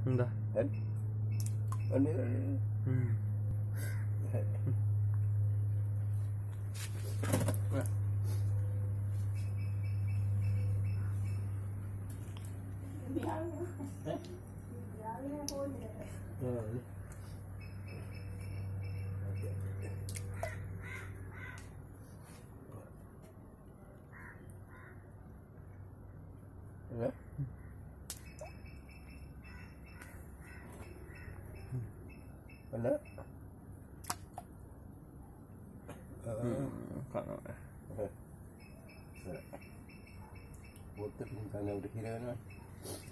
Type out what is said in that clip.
Entah. Kan? Ini. Mana? Water pun tanah udah kira kan.